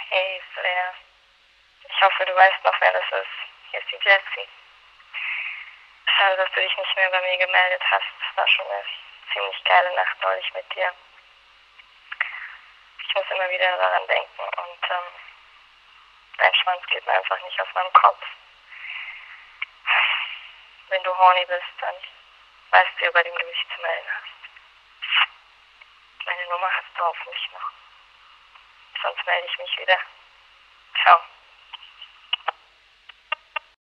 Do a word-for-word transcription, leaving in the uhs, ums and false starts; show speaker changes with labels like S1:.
S1: Hey, Svea. Ich hoffe, du weißt noch, wer das ist. Hier ist die Jessie. Schade, dass du dich nicht mehr bei mir gemeldet hast. Es war schon eine ziemlich geile Nacht neulich mit dir. Ich muss immer wieder daran denken und ähm, dein Schwanz geht mir einfach nicht aus meinem Kopf. Wenn du horny bist, dann weißt du, über den du dich zu melden hast. Meine Nummer hast du hoffentlich noch. Sonst melde ich mich wieder. Ciao.